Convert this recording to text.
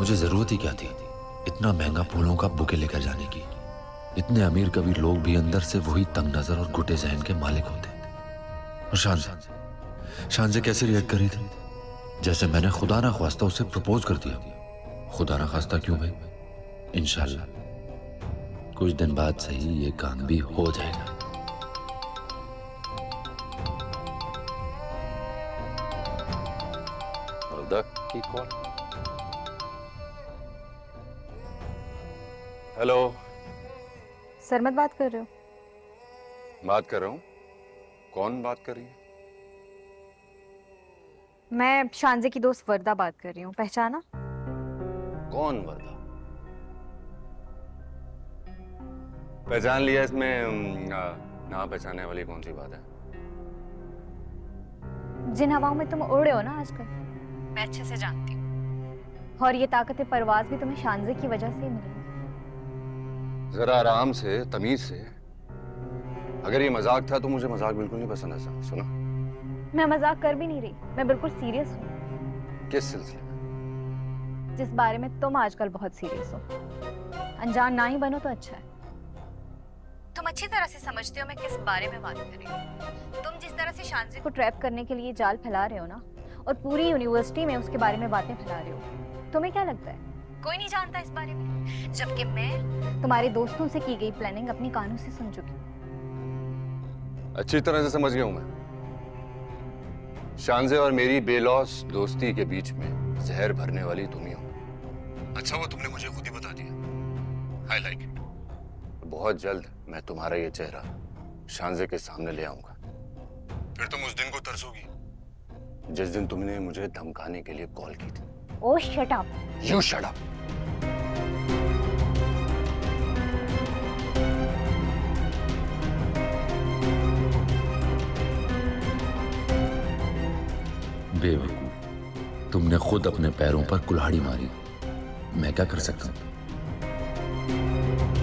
मुझे जरूरत ही क्या थी इतना महंगा फूलों का बुके लेकर जाने की। इतने अमीर कवि लोग भी अंदर से वही तंग नजर और घुटे जहन के मालिक होते। और शान से कैसे रिएक्ट करी थी, जैसे मैंने खुदा ना ख्वास्ता उसे प्रपोज कर दिया। खुदा ना ख्वास्ता क्यों भाई, इंशाल्लाह कुछ दिन बाद सही ये काम भी हो जाएगा। की कॉल। हेलो, सरमत बात कर रहे हो? बात कर रहा हूँ। कौन बात कर रही है? मैं शानजे की दोस्त वर्दा बात कर रही हूँ, पहचाना? कौन वर्दा? पहचान लिया, इसमें ना पहचानने वाली कौन सी बात है? जिन हवाओं में तुम उड़ रहे हो ना आजकल, मैं अच्छे से जानती हूँ। और ये ताकत परवाज भी तुम्हें शानजे की वजह से ही मिली। जरा आराम से, तमीज से। अगर ये मजाक था तो मुझे मजाक बिल्कुल नहीं पसंद है। सुना, मैं मजाक कर भी नहीं रही, मैं बिल्कुल सीरियस हूँ। किस सिलसिले में? जिस बारे में तुम आजकल बहुत सीरियस हो। अनजान ना ही बनो तो अच्छा है। तुम अच्छी तरह से समझते हो मैं किस बारे में बात कर रही हूँ। तुम जिस तरह से शानजे को ट्रैप करने के लिए जाल फैला रहे हो ना, और पूरी यूनिवर्सिटी में उसके बारे में बातें फैला रहे हो, तुम्हें क्या लगता है कोई नहीं जानता इस बारे में? जबकि मैं तुम्हारे दोस्तों से की गई प्लानिंग अपनी कानों से सुन चुकी हूँ। अच्छी तरह से समझ गया हूं मैं। शानजे और मेरी बेलौस दोस्ती के बीच में जहर भरने वाली तुम ही हो। अच्छा, वो तुमने मुझे खुद ही बता दिया। I like it. बहुत जल्द मैं तुम्हारा ये चेहरा शानजे के सामने ले आऊंगा। फिर तुम उस दिन को तरसोगी जिस दिन तुमने मुझे धमकाने के लिए कॉल की थी। Oh shut up. You shut up. बेवकूफ, तुमने खुद अपने पैरों पर कुल्हाड़ी मारी, मैं क्या कर सकता हूं?